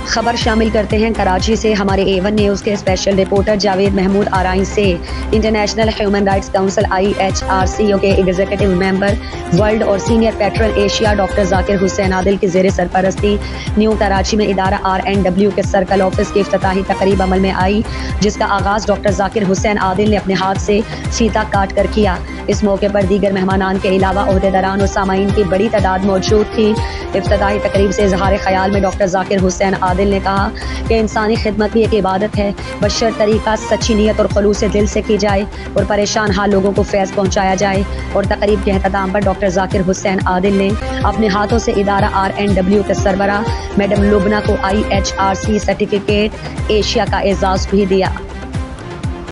खबर शामिल करते हैं कराची से। हमारे A1 न्यूज़ के स्पेशल रिपोर्टर जावेद महमूद आराई से। International human rights council IHRC के एग्जीक्यूटिव मेंबर वर्ल्ड और senior patron Asia doctor Zakir Hussain Adil की ज़ेर सरपरस्ती न्यू कराची में इदारा RNW के सर्कल ऑफिस की इफ्तिताही तकरीब अमल में आई, जिसका आगाज़ डॉक्टर जाकिर हुसैन आदिल ने अपने हाथ से फीता काट कर किया। इस मौके पर दीगर मेहमानान के अलावा ओहदेदारान और सामाईन की बड़ी तादाद मौजूद थी। इफ्तिताही तकरीब से इजहार ख्याल में डॉक्टर जाकिर हुसैन आदिल ने कहा कि इंसानी खिदमत भी एक इबादत है, बशर तरीका सच्ची नीयत और खलूस दिल से की जाए और परेशान हाल लोगों को फैज़ पहुँचाया जाए। और तकरीब के अहतमाम पर डॉक्टर जाकिर हुसैन आदिल ने अपने हाथों से इदारा RNW के सरबराह मैडम लुबना को IHRC सर्टिफिकेट एशिया का एजाज़ भी दिया।